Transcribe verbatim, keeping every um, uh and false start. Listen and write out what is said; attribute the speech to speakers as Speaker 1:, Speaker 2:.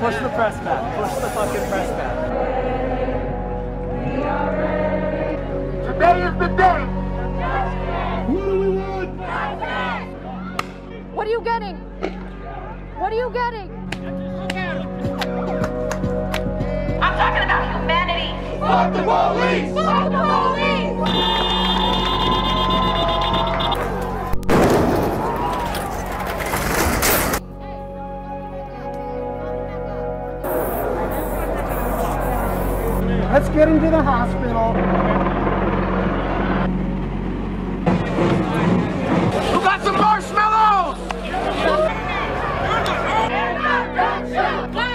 Speaker 1: Push the press back. Push the fucking press back.
Speaker 2: Today is the day.
Speaker 3: What do we want?
Speaker 4: What are you getting? What are you getting?
Speaker 5: I'm talking about humanity.
Speaker 3: Fuck the police!
Speaker 4: Fuck the police!
Speaker 1: Let's get him to the hospital.
Speaker 2: Who got some marshmallows?
Speaker 4: Don't shoot!